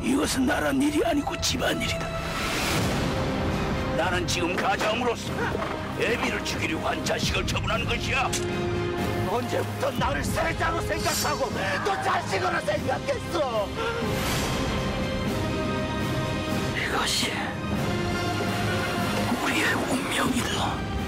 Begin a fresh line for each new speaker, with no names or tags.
이것은 나란 일이 아니고 집안일이다. 나는 지금 가장으로서 애비를 죽이려고 한 자식을 처분하는 것이야. 언제부터 나를 세자로 생각하고 또 자식으로 생각했어? 이것이 우리의 운명이다.